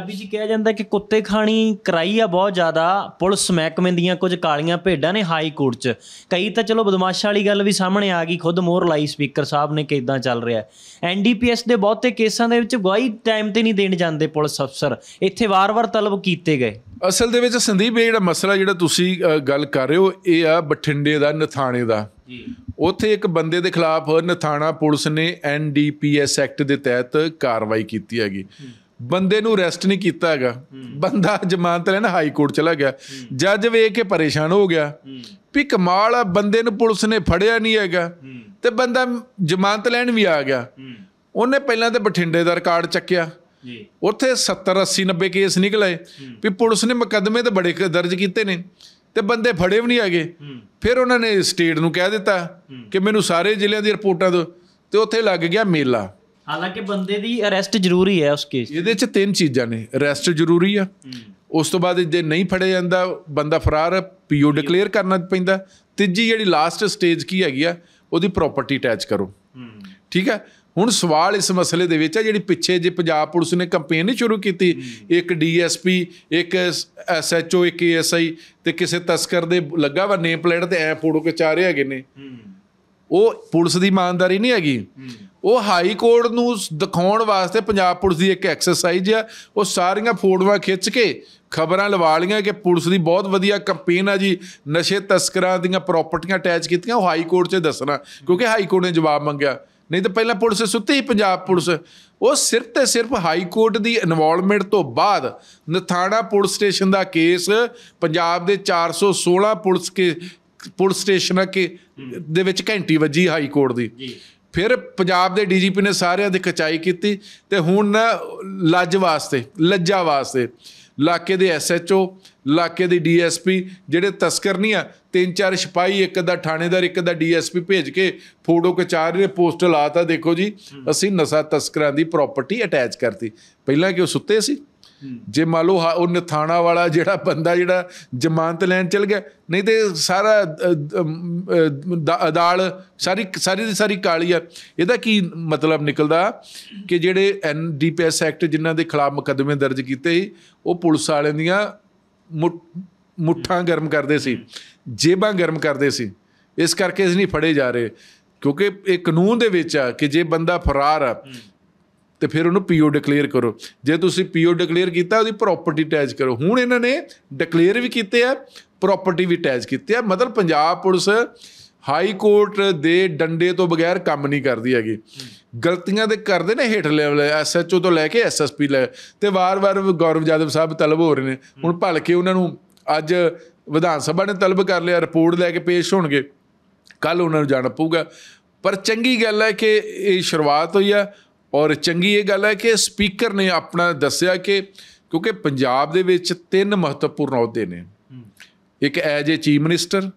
ਪੰਜਾਬੀ 'ਚ ਕਿਹਾ ਜਾਂਦਾ ਕਿ ਕੁੱਤੇ ਖਾਣੀ ਕਰਾਈ ਆ ਬਹੁਤ ਜ਼ਿਆਦਾ ਪੁਲਿਸ ਮਹਿਕਮੇ ਦੀਆਂ ਕੁਝ ਕਾਲੀਆਂ ਭੇਡਾਂ ਨੇ ਹਾਈ ਕੋਰਟ 'ਚ। ਕਈ ਤਾਂ ਚਲੋ ਬਦਮਾਸ਼ਾਂ ਵਾਲੀ ਗੱਲ ਵੀ ਸਾਹਮਣੇ ਆ ਗਈ, ਖੁਦ ਮੋਹਰ ਲਾਈ ਸਪੀਕਰ ਸਾਹਿਬ ਨੇ ਕਿ ਇੱਦਾਂ ਚੱਲ ਰਿਹਾ। NDPS ਦੇ ਬਹੁਤੇ ਕੇਸਾਂ ਦੇ ਵਿੱਚ ਗਵਾਹੀ ਟਾਈਮ 'ਤੇ ਨਹੀਂ ਦੇਣ ਜਾਂਦੇ ਪੁਲਿਸ ਅਫਸਰ, ਇੱਥੇ ਵਾਰ-ਵਾਰ ਤਲਬ ਕੀਤੇ ਗਏ। ਅਸਲ ਦੇ ਵਿੱਚ ਸੰਦੀਪ ਇਹ ਜਿਹੜਾ ਮਸਲਾ ਜਿਹੜਾ ਤੁਸੀਂ ਗੱਲ ਕਰ ਰਹੇ ਹੋ ਇਹ ਆ ਬਠਿੰਡੇ ਦਾ, ਨਥਾਣੇ ਦਾ। ਉੱਥੇ ਇੱਕ ਬੰਦੇ ਦੇ ਖਿਲਾਫ ਨਥਾਣਾ ਪੁਲਿਸ ਨੇ NDPS ਐਕਟ ਦੇ ਤਹਿਤ ਕਾਰਵਾਈ ਕੀਤੀ ਹੈਗੀ। ਬੰਦੇ ਨੂੰ ਅਰੈਸਟ ਨਹੀਂ ਕੀਤਾ ਹੈਗਾ, ਬੰਦਾ ਜ਼ਮਾਨਤ ਲੈਣ ਹਾਈ ਕੋਰਟ ਚਲਾ ਗਿਆ। ਜੱਜ ਵੇਖ ਕੇ ਪਰੇਸ਼ਾਨ ਹੋ ਗਿਆ ਵੀ ਕਮਾਲ ਆ, ਬੰਦੇ ਨੂੰ ਪੁਲਿਸ ਨੇ ਫੜਿਆ ਨਹੀਂ ਹੈਗਾ ਤੇ ਬੰਦਾ ਜ਼ਮਾਨਤ ਲੈਣ ਵੀ ਆ ਗਿਆ। ਉਹਨੇ ਪਹਿਲਾਂ ਤਾਂ ਬਠਿੰਡੇ ਦਾ ਰਿਕਾਰਡ ਚੱਕਿਆ, ਉੱਥੇ 70, 80, 90 ਕੇਸ ਨਿਕਲੇ ਵੀ ਪੁਲਿਸ ਨੇ ਮੁਕੱਦਮੇ ਤਾਂ ਬੜੇ ਦਰਜ ਕੀਤੇ ਨੇ ਤੇ ਬੰਦੇ ਫੜੇ ਵੀ ਨਹੀਂ ਹੈਗੇ। ਫਿਰ ਉਹਨਾਂ ਨੇ ਸਟੇਟ ਨੂੰ ਕਹਿ ਦਿੱਤਾ ਕਿ ਮੈਨੂੰ ਸਾਰੇ ਜ਼ਿਲ੍ਹਿਆਂ ਦੀ ਰਿਪੋਰਟਾਂ ਦਿਓ ਤੇ ਉੱਥੇ ਲੱਗ ਗਿਆ ਮੇਲਾ। ਹਾਲਾਂਕਿ ਬੰਦੇ ਦੀ ਅਰੈਸਟ ਜ਼ਰੂਰੀ ਹੈ ਉਸ ਕੇਸ। ਇਹਦੇ 'ਚ 3 ਚੀਜ਼ਾਂ ਨੇ, ਅਰੈਸਟ ਜ਼ਰੂਰੀ ਆ, ਉਸ ਤੋਂ ਬਾਅਦ ਜੇ ਨਹੀਂ ਫੜਿਆ ਜਾਂਦਾ ਬੰਦਾ ਫਰਾਰ, PO ਡਿਕਲੇਅਰ ਕਰਨਾ ਪੈਂਦਾ। ਤੀਜੀ ਜਿਹੜੀ ਲਾਸਟ ਸਟੇਜ ਕੀ ਹੈਗੀ ਆ, ਉਹਦੀ ਪ੍ਰੋਪਰਟੀ ਅਟੈਚ ਕਰੋ। ਠੀਕ ਹੈ। ਹੁਣ ਸਵਾਲ ਇਸ ਮਸਲੇ ਦੇ ਵਿੱਚ ਹੈ ਜਿਹੜੀ ਪਿੱਛੇ ਜੇ ਪੰਜਾਬ ਪੁਲਿਸ ਨੇ ਕੰਪੇਨ ਨਹੀਂ ਸ਼ੁਰੂ ਕੀਤੀ, ਇੱਕ DSP, ਇੱਕ SHO, ਇੱਕ ASI ਤੇ ਕਿਸੇ ਤਸਕਰ ਦੇ ਲੱਗਾ ਵਾ ਨੇਮ ਪਲੇਟ ਤੇ ਐ ਫੋਟੋ ਖਿਚਾ ਰਹੇ ਹੈਗੇ ਨੇ, ਉਹ ਪੁਲਿਸ ਦੀ ਇਮਾਨਦਾਰੀ ਨਹੀਂ ਹੈਗੀ। ਉਹ ਹਾਈ ਕੋਰਟ ਨੂੰ ਦਿਖਾਉਣ ਵਾਸਤੇ ਪੰਜਾਬ ਪੁਲਿਸ ਦੀ ਇੱਕ ਐਕਸਰਸਾਈਜ਼ ਆ। ਉਹ ਸਾਰੀਆਂ ਫੋਟੋਆਂ ਖਿੱਚ ਕੇ ਖਬਰਾਂ ਲਵਾ ਲਈਆਂ ਕਿ ਪੁਲਿਸ ਦੀ ਬਹੁਤ ਵਧੀਆ ਕੰਪੇਨ ਆ ਜੀ, ਨਸ਼ੇ ਤਸਕਰਾਂ ਦੀਆਂ ਪ੍ਰਾਪਰਟੀਆਂ ਅਟੈਚ ਕੀਤੀਆਂ। ਉਹ ਹਾਈ ਕੋਰਟ 'ਚ ਦੱਸਣਾ ਕਿਉਂਕਿ ਹਾਈ ਕੋਰਟ ਨੇ ਜਵਾਬ ਮੰਗਿਆ, ਨਹੀਂ ਤਾਂ ਪਹਿਲਾਂ ਪੁਲਿਸ ਸੁੱਤੀ ਹੀ ਪੰਜਾਬ ਪੁਲਿਸ। ਉਹ ਸਿਰਫ ਤੇ ਸਿਰਫ ਹਾਈ ਕੋਰਟ ਦੀ ਇਨਵੋਲਵਮੈਂਟ ਤੋਂ ਬਾਅਦ ਨਥਾਣਾ ਪੁਲਿਸ ਸਟੇਸ਼ਨ ਦਾ ਕੇਸ ਪੰਜਾਬ ਦੇ 416 ਪੁਲਿਸ ਸਟੇਸ਼ਨਾਂ ਦੇ ਵਿੱਚ ਘੰਟੀ ਵੱਜੀ ਹਾਈ ਕੋਰਟ ਦੀ। ਫਿਰ ਪੰਜਾਬ ਦੇ DGP ਨੇ ਸਾਰਿਆਂ ਦੀ ਖਿਚਾਈ ਕੀਤੀ ਤੇ ਹੁਣ ਲੱਜਾ ਵਾਸਤੇ ਇਲਾਕੇ ਦੇ SHO, ਇਲਾਕੇ ਦੇ DSP ਜਿਹੜੇ ਤਸਕਰ ਨਹੀਂ ਆ, 3-4 ਸਿਪਾਹੀ, ਇੱਕ ਦਾ ਥਾਣੇਦਾਰ, ਇੱਕ ਦਾ DSP ਭੇਜ ਕੇ ਫੋਟੋ ਖਿਚਾ ਰਹੇ, ਪੋਸਟਰ ਲਾਤਾ, ਦੇਖੋ ਜੀ ਅਸੀਂ ਨਸ਼ਾ ਤਸਕਰਾਂ ਦੀ ਪ੍ਰਾਪਰਟੀ ਅਟੈਚ ਕਰਤੀ। ਪਹਿਲਾਂ ਕਿ ਉਹ ਸੁੱਤੇ ਸੀ। ਜੇ ਮੰਨ ਲਓ ਉਹ ਨਥਾਣਾ ਵਾਲਾ ਜਿਹੜਾ ਬੰਦਾ ਜਿਹੜਾ ਜ਼ਮਾਨਤ ਲੈਣ ਚਲ ਗਿਆ, ਨਹੀਂ ਤੇ ਸਾਰਾ ਦਾਲ ਸਾਰੀ ਦੀ ਸਾਰੀ ਕਾਲੀ ਆ। ਇਹਦਾ ਕੀ ਮਤਲਬ ਨਿਕਲਦਾ ਕਿ ਜਿਹੜੇ NDPS ਐਕਟ ਜਿਨ੍ਹਾਂ ਦੇ ਖਿਲਾਫ ਮੁਕੱਦਮੇ ਦਰਜ ਕੀਤੇ ਸੀ, ਉਹ ਪੁਲਿਸ ਵਾਲਿਆਂ ਦੀਆਂ ਮੁੱਠਾਂ ਗਰਮ ਕਰਦੇ ਸੀ, ਜੇਬਾਂ ਗਰਮ ਕਰਦੇ ਸੀ। ਇਸ ਕਰਕੇ ਅਸੀਂ ਨਹੀਂ ਫੜੇ ਜਾ ਰਹੇ ਕਿਉਂਕਿ ਇਹ ਕਾਨੂੰਨ ਦੇ ਵਿੱਚ ਆ ਕਿ ਜੇ ਬੰਦਾ ਫਰਾਰ ਆ ਤੇ ਫਿਰ ਉਹਨੂੰ PO ਡਿਕਲੇਅਰ ਕਰੋ। ਜੇ ਤੁਸੀਂ PO ਡਿਕਲੇਅਰ ਕੀਤਾ ਉਹਦੀ ਪ੍ਰਾਪਰਟੀ ਅਟੈਚ ਕਰੋ। ਹੁਣ ਇਹਨਾਂ ਨੇ ਡਿਕਲੇਅਰ ਵੀ ਕੀਤੇ ਆ, ਪ੍ਰਾਪਰਟੀ ਵੀ ਅਟੈਚ ਕੀਤੀ ਆ। ਮਤਲਬ ਪੰਜਾਬ ਪੁਲਿਸ ਹਾਈ ਕੋਰਟ ਦੇ ਡੰਡੇ ਤੋਂ ਬਗੈਰ ਕੰਮ ਨਹੀਂ ਕਰਦੀ ਹੈਗੀ। ਗਲਤੀਆਂ ਦੇ ਕਰਦੇ ਨੇ ਹੇਠ ਲੈਵਲ SHO ਤੋਂ ਲੈ ਕੇ SSP ਲੈ, ਤੇ ਵਾਰ-ਵਾਰ ਗੌਰਵ ਯਾਦਵ ਸਾਹਿਬ ਤਲਬ ਹੋ ਰਹੇ ਨੇ। ਹੁਣ ਭਲਕੇ ਉਹਨਾਂ ਨੂੰ ਅੱਜ ਵਿਧਾਨ ਸਭਾ ਨੇ ਤਲਬ ਕਰ ਲਿਆ, ਰਿਪੋਰਟ ਲੈ ਕੇ ਪੇਸ਼ ਹੋਣਗੇ, ਕੱਲ੍ਹ ਉਹਨਾਂ ਨੂੰ ਜਾਣਾ ਪਊਗਾ। ਪਰ ਚੰਗੀ ਗੱਲ ਹੈ ਕਿ ਇਹ ਸ਼ੁਰੂਆਤ ਹੋਈ ਆ ਔਰ ਚੰਗੀ ਇਹ ਗੱਲ ਹੈ ਕਿ ਸਪੀਕਰ ਨੇ ਆਪਣਾ ਦੱਸਿਆ ਕਿ ਕਿਉਂਕਿ ਪੰਜਾਬ ਦੇ ਵਿੱਚ 3 ਮਹੱਤਵਪੂਰਨ ਅਹੁਦੇ ਨੇ, ਇੱਕ as a chief minister,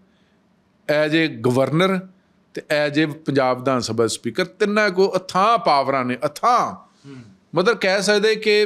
as a governor ਤੇ as a Punjab Vidhan Sabha speaker. ਤਿੰਨਾਂ ਕੋਲ ਅਥਾਹ ਪਾਵਰਾਂ ਨੇ, ਅਥਾਹ। ਮਤਲਬ ਕਹਿ ਸਕਦੇ ਕਿ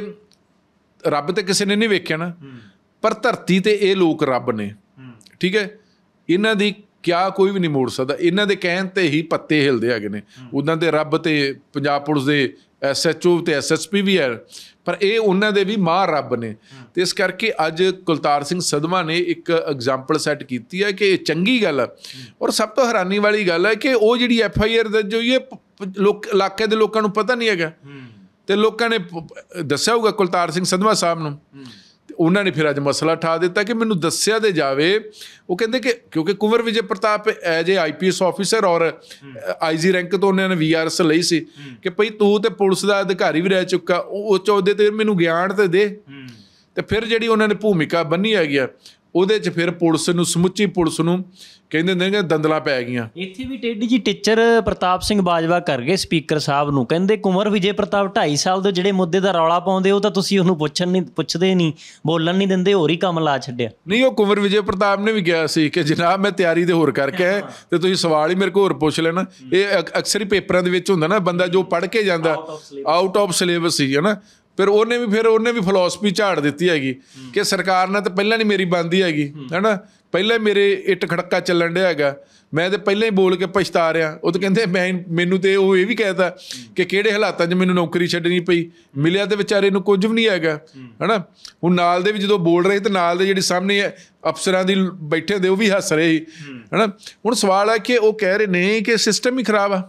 ਰੱਬ ਤੇ ਕਿਸੇ ਨੇ ਨਹੀਂ ਵੇਖਿਆ ਨਾ, ਪਰ ਧਰਤੀ ਤੇ ਇਹ ਲੋਕ ਰੱਬ ਨੇ। ਠੀਕ ਹੈ। ਇਹਨਾਂ ਦੀ ਕਿਆ ਕੋਈ ਵੀ ਨਹੀਂ ਮੋੜ ਸਕਦਾ, ਇਹਨਾਂ ਦੇ ਕਹਿਣ ਤੇ ਹੀ ਪੱਤੇ ਹਿਲਦੇ ਹੈਗੇ ਨੇ। ਉੱਦਾਂ ਤੇ ਰੱਬ ਤੇ ਪੰਜਾਬ ਪੁਲਿਸ ਦੇ SHO ਤੇ SSP ਵੀ ਹੈ, ਪਰ ਇਹ ਉਹਨਾਂ ਦੇ ਵੀ ਮਾਂ ਰੱਬ ਨੇ। ਤੇ ਇਸ ਕਰਕੇ ਅੱਜ ਕੁਲਤਾਰ ਸਿੰਘ ਸੰਧਵਾਂ ਨੇ ਇੱਕ ਐਗਜ਼ਾਮਪਲ ਸੈੱਟ ਕੀਤੀ ਹੈ ਕਿ ਇਹ ਚੰਗੀ ਗੱਲ ਹੈ। ਔਰ ਸਭ ਤੋਂ ਹੈਰਾਨੀ ਵਾਲੀ ਗੱਲ ਹੈ ਕਿ ਉਹ ਜਿਹੜੀ FIR ਦਰਜ ਹੋਈ ਹੈ ਇਲਾਕੇ ਦੇ ਲੋਕਾਂ ਨੂੰ ਪਤਾ ਨਹੀਂ ਹੈਗਾ, ਤੇ ਲੋਕਾਂ ਨੇ ਦੱਸਿਆ ਹੋਊਗਾ ਕੁਲਤਾਰ ਸਿੰਘ ਸੰਧਵਾਂ ਸਾਹਿਬ ਨੂੰ। ਉਹਨਾਂ ਨੇ ਫਿਰ ਅੱਜ ਮਸਲਾ ਉਠਾ ਦਿੱਤਾ ਕਿ ਮੈਨੂੰ ਦੱਸਿਆ ਤੇ ਜਾਵੇ। ਉਹ ਕਹਿੰਦੇ ਕਿ ਕਿਉਂਕਿ Kunwar Vijay Pratap as a IPS officer ਔਰ IG ਰੈਂਕ ਤੋਂ ਉਹਨਾਂ ਨੇ VRS ਲਈ ਸੀ ਕਿ ਭਈ ਤੂੰ ਤੇ ਪੁਲਿਸ ਦਾ ਅਧਿਕਾਰੀ ਵੀ ਰਹਿ ਚੁੱਕਾ, ਉਹ ਚਾਹੁੰਦੇ ਤੇ ਮੈਨੂੰ ਗਿਆਨ ਤੇ ਦੇ। ਤੇ ਫਿਰ ਜਿਹੜੀ ਉਹਨਾਂ ਨੇ ਭੂਮਿਕਾ ਬੰਨੀ ਹੈਗੀ ਆ ਉਹਦੇ 'ਚ ਫਿਰ ਪੁਲਿਸ ਨੂੰ, ਸਮੁੱਚੀ ਪੁਲਿਸ ਨੂੰ ਕਹਿੰਦੇ ਹੁੰਦੇ ਨੇ ਦੰਦਲਾਂ ਪੈ ਗਈਆਂ। ਇੱਥੇ ਵੀ ਟੇਢੀ ਜੀ ਟੀਚਰ ਪ੍ਰਤਾਪ ਸਿੰਘ ਬਾਜਵਾ ਕਰ ਗਏ ਸਪੀਕਰ ਸਾਹਿਬ ਨੂੰ, ਕਹਿੰਦੇ ਕੁੰਵਰ ਵਿਜੇ ਪ੍ਰਤਾਪ 2.5 ਸਾਲ ਦੇ ਜਿਹੜੇ ਮੁੱਦੇ ਦਾ ਰੌਲਾ ਪਾਉਂਦੇ ਉਹ ਤਾਂ ਤੁਸੀਂ ਉਹਨੂੰ ਪੁੱਛਦੇ ਨਹੀਂ, ਬੋਲਣ ਨਹੀਂ ਦਿੰਦੇ, ਹੋਰ ਹੀ ਕੰਮ ਲਾ ਛੱਡਿਆ। ਨਹੀਂ, ਉਹ ਕੁੰਵਰ ਵਿਜੇ ਪ੍ਰਤਾਪ ਨੇ ਵੀ ਕਿਹਾ ਸੀ ਕਿ ਜਨਾਬ ਮੈਂ ਤਿਆਰੀ ਦੇ ਹੋਰ ਕਰਕੇ ਆਇਆ ਤੇ ਤੁਸੀਂ ਸਵਾਲ ਹੀ ਮੇਰੇ ਕੋਲ ਹੋਰ ਪੁੱਛ ਲੈਣਾ। ਇਹ ਅਕਸਰ ਹੀ ਪੇਪਰਾਂ ਦੇ ਵਿੱਚ ਹੁੰਦਾ ਨਾ, ਬੰਦਾ ਜੋ ਪੜ੍ਹ ਕੇ ਜਾਂਦਾ ਆਊਟ ਆਫ ਸਿਲੇਬਸ ਹੀ ਹੈ ਨਾ। ਫਿਰ ਉਹਨੇ ਵੀ ਫਿਲਾਸਫੀ ਝਾੜ ਦਿੱਤੀ ਹੈਗੀ ਕਿ ਸਰਕਾਰ ਨਾਲ ਤਾਂ ਪਹਿਲਾਂ ਨਹੀਂ ਮੇਰੀ ਬਣਦੀ ਹੈਗੀ, ਹੈ ਨਾ। ਪਹਿਲਾਂ ਮੇਰੇ ਇੱਟ ਖੜੱਕਾ ਚੱਲਣ ਡਿਆ ਹੈਗਾ, ਮੈਂ ਤਾਂ ਪਹਿਲਾਂ ਹੀ ਬੋਲ ਕੇ ਪਛਤਾ ਰਿਹਾ। ਉਹ ਤਾਂ ਕਹਿੰਦੇ ਮੈਨੂੰ ਤੇ ਉਹ ਇਹ ਵੀ ਕਹਿਤਾ ਕਿ ਕਿਹੜੇ ਹਾਲਾਤਾਂ 'ਚ ਮੈਨੂੰ ਨੌਕਰੀ ਛੱਡਣੀ ਪਈ, ਮਿਲਿਆ ਤੇ ਵਿਚਾਰੇ ਨੂੰ ਕੁਝ ਵੀ ਨਹੀਂ ਹੈਗਾ, ਹੈ ਨਾ। ਹੁਣ ਨਾਲ ਦੇ ਵੀ ਜਦੋਂ ਬੋਲ ਰਹੇ ਤੇ ਨਾਲ ਦੇ ਜਿਹੜੇ ਸਾਹਮਣੇ ਅਫਸਰਾਂ ਦੀ ਬੈਠੇ ਦੇ ਉਹ ਵੀ ਹੱਸ ਰਹੇ ਸੀ, ਹੈ ਨਾ। ਹੁਣ ਸਵਾਲ ਹੈ ਕਿ ਉਹ ਕਹਿ ਰਹੇ ਨੇ ਕਿ ਸਿਸਟਮ ਹੀ ਖਰਾਬ ਆ।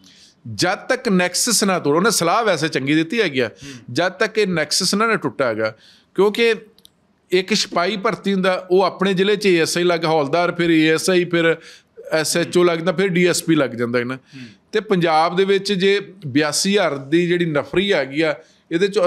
ਜਦ ਤੱਕ ਨੈਕਸਸ ਨਾ ਤੋੜੋ, ਉਹਨੇ ਸਲਾਹ ਵੈਸੇ ਚੰਗੀ ਦਿੱਤੀ ਹੈਗੀ ਆ, ਜਦ ਤੱਕ ਇਹ ਨੈਕਸਸ ਨਾ ਟੁੱਟਾ ਹੈਗਾ। ਕਿਉਂਕਿ ਇੱਕ ਸਿਪਾਹੀ ਭਰਤੀ ਹੁੰਦਾ, ਉਹ ਆਪਣੇ ਜ਼ਿਲ੍ਹੇ 'ਚ ASI ਲੱਗ, ਹੌਲਦਾਰ, ਫਿਰ ASI, ਫਿਰ SHO ਲੱਗਦਾ, ਫਿਰ DSP ਲੱਗ ਜਾਂਦਾ ਹੈ ਨਾ। ਅਤੇ ਪੰਜਾਬ ਦੇ ਵਿੱਚ ਜੇ 82,000 ਦੀ ਜਿਹੜੀ ਨਫਰੀ ਹੈਗੀ ਆ, ਇਹਦੇ 'ਚੋਂ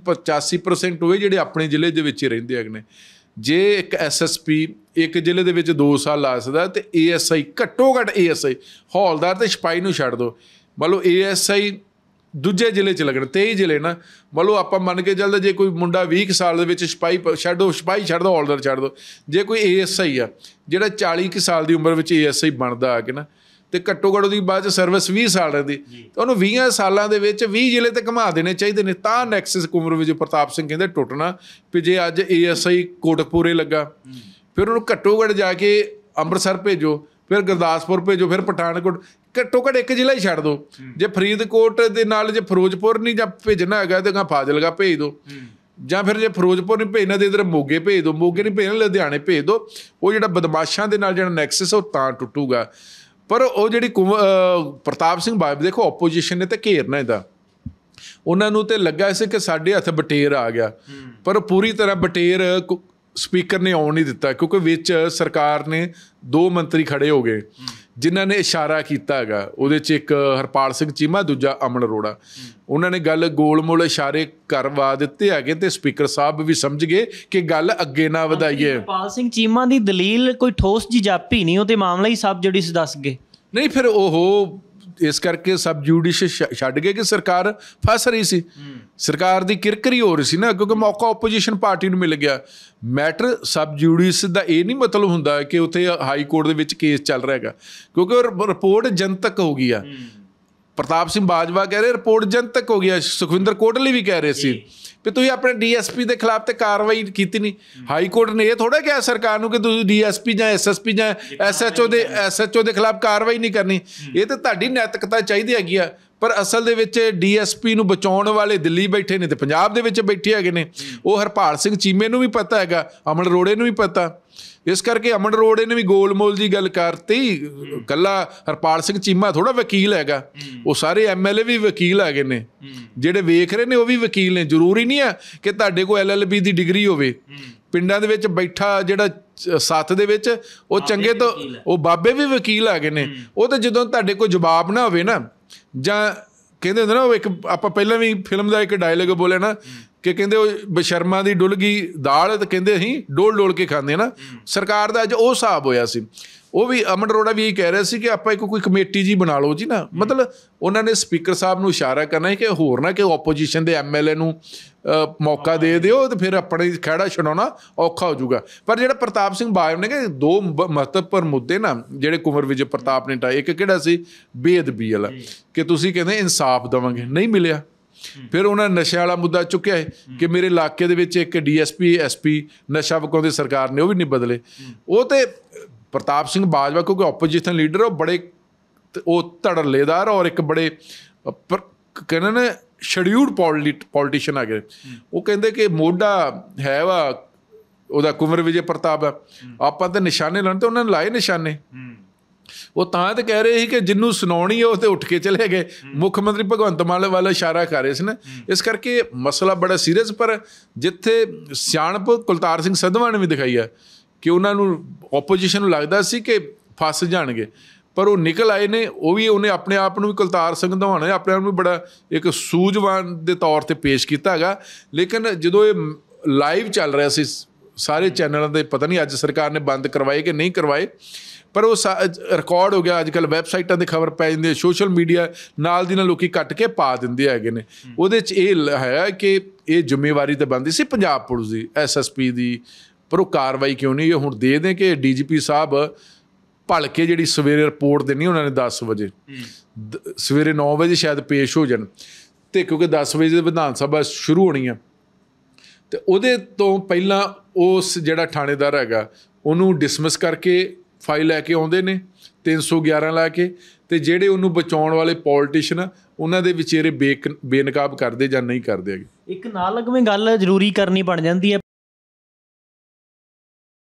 80-85% ਹੋਏ ਜਿਹੜੇ ਆਪਣੇ ਜ਼ਿਲ੍ਹੇ ਦੇ ਵਿੱਚ ਹੀ ਰਹਿੰਦੇ ਹੈਗੇ ਨੇ। ਜੇ ਇੱਕ SSP ਇੱਕ ਜ਼ਿਲ੍ਹੇ ਦੇ ਵਿੱਚ 2 ਸਾਲ ਲਾ ਸਕਦਾ, ਅਤੇ ASI ਘੱਟੋ ਘੱਟ ASI, ਹੌਲਦਾਰ ਅਤੇ ਸਿਪਾਹੀ ਨੂੰ ਛੱਡ ਦਿਓ, ਮੰਨ ਲਓ ASI ਦੂਜੇ ਜ਼ਿਲ੍ਹੇ 'ਚ ਲੱਗਣ, 23 ਜ਼ਿਲ੍ਹੇ ਨਾ, ਮੰਨ ਲਓ ਆਪਾਂ ਮੰਨ ਕੇ ਚੱਲਦੇ ਜੇ ਕੋਈ ਮੁੰਡਾ 20 ਸਾਲ ਦੇ ਵਿੱਚ ਸਿਪਾਹੀ ਛੱਡ ਦਿਓ, ਹੌਲਦਾਰ ਛੱਡ ਦਿਓ, ਜੇ ਕੋਈ ASI ਆ ਜਿਹੜਾ 40 ਸਾਲ ਦੀ ਉਮਰ ਵਿੱਚ ASI ਬਣਦਾ ਆ ਕੇ ਨਾ, ਅਤੇ ਘੱਟੋ ਘੱਟ ਉਹਦੀ ਬਾਅਦ 'ਚ ਸਰਵਿਸ 20 ਸਾਲ ਰਹਿੰਦੀ, ਤਾਂ ਉਹਨੂੰ 20 ਸਾਲਾਂ ਦੇ ਵਿੱਚ 20 ਜ਼ਿਲ੍ਹੇ 'ਤੇ ਘੁਮਾ ਦੇਣੇ ਚਾਹੀਦੇ ਨੇ। ਤਾਂ ਨੈਕਸਸ ਕੁੰਵਰ ਵਿਜੇ ਪ੍ਰਤਾਪ ਸਿੰਘ ਕਹਿੰਦੇ ਟੁੱਟਣਾ। ਵੀ ਜੇ ਅੱਜ ASI ਕੋਟਕਪੂਰੇ ਲੱਗਾ, ਫਿਰ ਉਹਨੂੰ ਘੱਟੋ ਘੱਟ ਜਾ ਕੇ ਅੰਮ੍ਰਿਤਸਰ ਭੇਜੋ, ਫਿਰ ਗੁਰਦਾਸਪੁਰ ਭੇਜੋ, ਫਿਰ ਪਠਾਨਕੋਟ, ਘੱਟੋ ਘੱਟ ਇੱਕ ਜ਼ਿਲ੍ਹਾ ਹੀ ਛੱਡ ਦਿਓ। ਜੇ ਫਰੀਦਕੋਟ ਦੇ ਨਾਲ ਜੇ ਫਿਰੋਜ਼ਪੁਰ ਨਹੀਂ ਜਾਂ ਭੇਜਣਾ ਹੈਗਾ ਤਾਂ ਫਾਜ਼ਿਲਕਾ ਭੇਜ ਦਿਓ, ਜਾਂ ਫਿਰ ਜੇ ਫਿਰੋਜ਼ਪੁਰ ਨਹੀਂ ਭੇਜਣਾ ਤਾਂ ਇੱਧਰ ਮੋਗੇ ਭੇਜ ਦਿਓ, ਮੋਗੇ ਨਹੀਂ ਭੇਜਣਾ ਲੁਧਿਆਣੇ ਭੇਜ ਦਿਓ। ਉਹ ਜਿਹੜਾ ਬਦਮਾਸ਼ਾਂ ਦੇ ਨਾਲ ਜਿਹੜਾ ਨੈਕਸਸ ਉਹ ਤਾਂ ਟੁੱਟੂਗਾ। ਪਰ ਉਹ ਜਿਹੜੀ ਪ੍ਰਤਾਪ ਸਿੰਘ ਬਾਜਵਾ, ਦੇਖੋ ਓਪੋਜੀਸ਼ਨ ਨੇ ਤਾਂ ਘੇਰਨਾ ਇਹਦਾ, ਉਹਨਾਂ ਨੂੰ ਤਾਂ ਲੱਗਾ ਸੀ ਕਿ ਸਾਡੇ ਹੱਥ ਬਟੇਰ ਆ ਗਿਆ, ਪਰ ਪੂਰੀ ਤਰ੍ਹਾਂ ਬਟੇਰ ਸਪੀਕਰ ਨੇ ਆਉਣ ਨਹੀਂ ਦਿੱਤਾ, ਕਿਉਂਕਿ ਵਿੱਚ ਸਰਕਾਰ ਨੇ 2 ਮੰਤਰੀ ਖੜੇ ਹੋ ਗਏ ਜਿਨ੍ਹਾਂ ਨੇ ਇਸ਼ਾਰਾ ਕੀਤਾ ਹੈਗਾ। ਉਹਦੇ 'ਚ ਇੱਕ ਹਰਪਾਲ ਸਿੰਘ ਚੀਮਾ, ਦੂਜਾ ਅਮਨ ਅਰੋੜਾ। ਉਹਨਾਂ ਨੇ ਗੱਲ ਗੋਲ-ਮੋਲ ਇਸ਼ਾਰੇ ਕਰਵਾ ਦਿੱਤੇ ਹੈਗੇ, ਅਤੇ ਸਪੀਕਰ ਸਾਹਿਬ ਵੀ ਸਮਝ ਗਏ ਕਿ ਗੱਲ ਅੱਗੇ ਨਾ ਵਧਾਈਏ। ਹਰਪਾਲ ਸਿੰਘ ਚੀਮਾ ਦੀ ਦਲੀਲ ਕੋਈ ਠੋਸ ਜੀ ਜਾਪੀ ਨਹੀਂ, ਉਹ ਤੇ ਮਾਮਲਾ ਹੀ ਸਬ ਜੁਡਿਸ ਦੱਸ ਗਏ। ਨਹੀਂ, ਫਿਰ ਉਹ ਇਸ ਕਰਕੇ ਸਬ ਜੂਡਿਸ਼ ਛੱਡ ਗਏ ਕਿ ਸਰਕਾਰ ਫਸ ਰਹੀ ਸੀ, ਸਰਕਾਰ ਦੀ ਕਿਰਕਰੀ ਹੋ ਰਹੀ ਸੀ ਨਾ, ਕਿਉਂਕਿ ਮੌਕਾ ਓਪੋਜੀਸ਼ਨ ਪਾਰਟੀ ਨੂੰ ਮਿਲ ਗਿਆ। ਮੈਟਰ ਸਬ ਜੂਡਿਸ ਦਾ ਇਹ ਨਹੀਂ ਮਤਲਬ ਹੁੰਦਾ ਕਿ ਉੱਥੇ ਹਾਈ ਕੋਰਟ ਦੇ ਵਿੱਚ ਕੇਸ ਚੱਲ ਰਿਹਾ ਹੈਗਾ, ਕਿਉਂਕਿ ਉਹ ਰਿਪੋਰਟ ਜਨਤਕ ਹੋ ਗਈ ਆ। ਪ੍ਰਤਾਪ ਸਿੰਘ ਬਾਜਵਾ ਕਹਿ ਰਹੇ ਰਿਪੋਰਟ ਜਨਤਕ ਹੋ ਗਈ ਆ, ਸੁਖਵਿੰਦਰ ਕੋਟਲੀ ਵੀ ਕਹਿ ਰਹੇ ਸੀ ਵੀ ਤੁਸੀਂ ਆਪਣੇ DSP ਦੇ ਖਿਲਾਫ ਤੇ ਕਾਰਵਾਈ ਕੀਤੀ ਨਹੀਂ। ਹਾਈ ਕੋਰਟ ਨੇ ਇਹ ਥੋੜ੍ਹਾ ਕਿਹਾ ਸਰਕਾਰ ਨੂੰ ਕਿ ਤੁਸੀਂ DSP ਜਾਂ SSP ਜਾਂ SHO ਦੇ ਖਿਲਾਫ ਕਾਰਵਾਈ ਨਹੀਂ ਕਰਨੀ। ਇਹ ਤਾਂ ਤੁਹਾਡੀ ਨੈਤਿਕਤਾ ਚਾਹੀਦੀ ਹੈਗੀ ਆ। ਪਰ ਅਸਲ ਦੇ ਵਿੱਚ DSP ਨੂੰ ਬਚਾਉਣ ਵਾਲੇ ਦਿੱਲੀ ਬੈਠੇ ਨੇ ਅਤੇ ਪੰਜਾਬ ਦੇ ਵਿੱਚ ਬੈਠੇ ਹੈਗੇ ਨੇ। ਉਹ ਹਰਪਾਲ ਸਿੰਘ ਚੀਮੇ ਨੂੰ ਵੀ ਪਤਾ ਹੈਗਾ, ਅਮਨ ਅਰੋੜੇ ਨੂੰ ਵੀ ਪਤਾ। ਇਸ ਕਰਕੇ ਅਮਨ ਅਰੋੜੇ ਨੇ ਵੀ ਗੋਲ-ਮੋਲ ਦੀ ਗੱਲ ਕਰਤੀ। ਇਕੱਲਾ ਹਰਪਾਲ ਸਿੰਘ ਚੀਮਾ ਥੋੜ੍ਹਾ ਵਕੀਲ ਹੈਗਾ, ਉਹ ਸਾਰੇ MLA ਵੀ ਵਕੀਲ ਹੈਗੇ ਨੇ, ਜਿਹੜੇ ਵੇਖ ਰਹੇ ਨੇ ਉਹ ਵੀ ਵਕੀਲ ਨੇ। ਜ਼ਰੂਰੀ ਨਹੀਂ ਹੈ ਕਿ ਤੁਹਾਡੇ ਕੋਲ LLB ਦੀ ਡਿਗਰੀ ਹੋਵੇ। ਪਿੰਡਾਂ ਦੇ ਵਿੱਚ ਬੈਠਾ ਜਿਹੜਾ ਸੱਥ ਦੇ ਵਿੱਚ ਉਹ ਚੰਗੇ ਤੋਂ ਉਹ ਬਾਬੇ ਵੀ ਵਕੀਲ ਹੈਗੇ ਨੇ। ਉਹ ਤਾਂ ਜਦੋਂ ਤੁਹਾਡੇ ਕੋਲ ਜਵਾਬ ਨਾ ਹੋਵੇ ਨਾ, ਜਾਂ ਕਹਿੰਦੇ ਹੁੰਦੇ ਨਾ, ਉਹ ਇੱਕ ਆਪਾਂ ਪਹਿਲਾਂ ਵੀ ਫਿਲਮ ਦਾ ਇੱਕ ਡਾਇਲੋਗ ਬੋਲਿਆ ਨਾ ਕਿ ਕਹਿੰਦੇ ਉਹ ਬਸ਼ਰਮਾਂ ਦੀ ਡੁੱਲ ਗਈ ਦਾਲ, ਤਾਂ ਕਹਿੰਦੇ ਅਸੀਂ ਡੋਲ ਕੇ ਖਾਂਦੇ ਨਾ। ਸਰਕਾਰ ਦਾ ਅੱਜ ਉਹ ਹਿਸਾਬ ਹੋਇਆ ਸੀ। ਉਹ ਵੀ ਅਮਨ ਅਰੋੜਾ ਵੀ ਇਹੀ ਕਹਿ ਰਿਹਾ ਸੀ ਕਿ ਆਪਾਂ ਇੱਕ ਕੋਈ ਕਮੇਟੀ ਜੀ ਬਣਾ ਲਓ ਜੀ ਨਾ। ਮਤਲਬ ਉਹਨਾਂ ਨੇ ਸਪੀਕਰ ਸਾਹਿਬ ਨੂੰ ਇਸ਼ਾਰਾ ਕਰਨਾ ਹੈ ਕਿ ਹੋਰ ਨਾ ਕਿ ਓਪੋਜੀਸ਼ਨ ਦੇ MLA ਨੂੰ ਮੌਕਾ ਦੇ ਦਿਓ, ਅਤੇ ਫਿਰ ਆਪਣੇ ਖਹਿੜਾ ਛਡਾਉਣਾ ਔਖਾ ਹੋ ਜਾਊਗਾ। ਪਰ ਜਿਹੜਾ ਪ੍ਰਤਾਪ ਸਿੰਘ ਬਾਜਵਾ ਨੇ ਕਿ 2 ਮਹੱਤਵਪੂਰਨ ਮੁੱਦੇ ਨਾ ਜਿਹੜੇ ਕੁੰਵਰ ਵਿਜੇ ਪ੍ਰਤਾਪ ਨੇ ਟਾਏ, ਇੱਕ ਕਿਹੜਾ ਸੀ ਬੇਅਦਬੀ ਵਾਲਾ, ਕਿ ਤੁਸੀਂ ਕਹਿੰਦੇ ਇਨਸਾਫ ਦੇਵਾਂਗੇ, ਨਹੀਂ ਮਿਲਿਆ। ਫਿਰ ਉਹਨਾਂ ਨਸ਼ਿਆਂ ਵਾਲਾ ਮੁੱਦਾ ਚੁੱਕਿਆ ਹੈ ਕਿ ਮੇਰੇ ਇਲਾਕੇ ਦੇ ਵਿੱਚ ਇੱਕ DSP SP ਨਸ਼ਾ ਵਿਕਾਉਂਦੀ ਸਰਕਾਰ ਨੇ, ਉਹ ਵੀ ਨਹੀਂ ਬਦਲੇ। ਉਹ ਤੇ ਪ੍ਰਤਾਪ ਸਿੰਘ ਬਾਜਵਾ ਕਿਉਂਕਿ ਓਪੋਜੀਸ਼ਨ ਲੀਡਰ, ਉਹ ਬੜੇ ਉਹ ਧੜੱਲੇਦਾਰ ਔਰ ਇੱਕ ਬੜੇ ਕਹਿੰਦੇ ਨੇ ਸ਼ਡਿਊਲਡ ਪੋਲੀਟੀਸ਼ੀਅਨ ਆ ਗਏ। ਉਹ ਕਹਿੰਦੇ ਕਿ ਮੋਢਾ ਹੈ ਵਾ ਉਹਦਾ ਕੁੰਵਰ ਵਿਜੇ ਪ੍ਰਤਾਪ ਆ, ਆਪਾਂ ਤਾਂ ਨਿਸ਼ਾਨੇ ਲਾਉਣੇ, ਤੇ ਉਹਨਾਂ ਨੇ ਲਾਏ ਨਿਸ਼ਾਨੇ। ਉਹ ਤਾਂ ਤਾਂ ਕਹਿ ਰਹੇ ਸੀ ਕਿ ਜਿਹਨੂੰ ਸੁਣਾਉਣੀ ਉਹ ਤੇ ਉੱਠ ਕੇ ਚਲੇ ਗਏ। ਮੁੱਖ ਮੰਤਰੀ ਭਗਵੰਤ ਮਾਨ ਵੱਲ ਇਸ਼ਾਰਾ ਕਰ ਰਹੇ ਸੀ ਨਾ। ਇਸ ਕਰਕੇ ਮਸਲਾ ਬੜਾ ਸੀਰੀਅਸ। ਪਰ ਜਿੱਥੇ ਸਿਆਣਪ ਕੁਲਤਾਰ ਸਿੰਘ ਸੰਧਵਾਂ ਨੇ ਵੀ ਦਿਖਾਈ ਆ ਕਿ ਉਹਨਾਂ ਨੂੰ ਓਪੋਜੀਸ਼ਨ ਨੂੰ ਲੱਗਦਾ ਸੀ ਕਿ ਫਸ ਜਾਣਗੇ, ਪਰ ਉਹ ਨਿਕਲ ਆਏ ਨੇ। ਉਹ ਵੀ ਉਹਨੇ ਆਪਣੇ ਆਪ ਨੂੰ ਵੀ ਕੁਲਤਾਰ ਸਿੰਘ ਸੰਧਵਾਂ ਨੇ ਆਪਣੇ ਆਪ ਨੂੰ ਬੜਾ ਇੱਕ ਸੂਝਵਾਨ ਦੇ ਤੌਰ 'ਤੇ ਪੇਸ਼ ਕੀਤਾ ਹੈਗਾ। ਲੇਕਿਨ ਜਦੋਂ ਇਹ ਲਾਈਵ ਚੱਲ ਰਿਹਾ ਸੀ ਸਾਰੇ ਚੈਨਲਾਂ 'ਤੇ, ਪਤਾ ਨਹੀਂ ਅੱਜ ਸਰਕਾਰ ਨੇ ਬੰਦ ਕਰਵਾਏ ਕਿ ਨਹੀਂ ਕਰਵਾਏ, ਪਰ ਉਹ ਰਿਕਾਰਡ ਹੋ ਗਿਆ। ਅੱਜ ਕੱਲ੍ਹ ਵੈਬਸਾਈਟਾਂ 'ਤੇ ਖਬਰ ਪੈ ਜਾਂਦੀ ਹੈ, ਸੋਸ਼ਲ ਮੀਡੀਆ ਨਾਲ ਦੀ ਨਾਲ ਲੋਕ ਕੱਟ ਕੇ ਪਾ ਦਿੰਦੇ ਹੈਗੇ ਨੇ। ਉਹਦੇ 'ਚ ਇਹ ਹੈ ਕਿ ਇਹ ਜ਼ਿੰਮੇਵਾਰੀ ਤਾਂ ਬਣਦੀ ਸੀ ਪੰਜਾਬ ਪੁਲਿਸ ਦੀ, SSP ਦੀ, ਪਰ ਉਹ ਕਾਰਵਾਈ ਕਿਉਂ ਨਹੀਂ। ਹੁਣ ਦੇ ਦੇਂ ਕਿ DGP ਸਾਹਿਬ ਭਲਕੇ ਜਿਹੜੀ ਸਵੇਰੇ ਰਿਪੋਰਟ ਦੇਣੀ ਉਹਨਾਂ ਨੇ 10 ਵਜੇ, ਸਵੇਰੇ 9 ਵਜੇ ਸ਼ਾਇਦ ਪੇਸ਼ ਹੋ ਜਾਣ, ਅਤੇ ਕਿਉਂਕਿ 10 ਵਜੇ ਵਿਧਾਨ ਸਭਾ ਸ਼ੁਰੂ ਹੋਣੀ ਆ, ਅਤੇ ਉਹਦੇ ਤੋਂ ਪਹਿਲਾਂ ਉਸ ਜਿਹੜਾ ਥਾਣੇਦਾਰ ਹੈਗਾ ਉਹਨੂੰ ਡਿਸਮਿਸ ਕਰਕੇ ਫਾਈਲ ਲੈ ਕੇ ਆਉਂਦੇ ਨੇ 311 ਲਾ ਕੇ, ਤੇ ਜਿਹੜੇ ਉਹਨੂੰ ਬਚਾਉਣ ਵਾਲੇ ਪੋਲੀਟੀਸ਼ੀਅਨ ਉਹਨਾਂ ਦੇ ਵਿਚਾਰੇ ਬੇਨਕਾਬ ਕਰਦੇ ਜਾਂ ਨਹੀਂ ਕਰਦੇ ਹੈਗੇ। ਇੱਕ ਨਾਲ ਲੱਗਵੇਂ ਗੱਲ ਜ਼ਰੂਰੀ ਕਰਨੀ ਬਣ ਜਾਂਦੀ ਹੈ।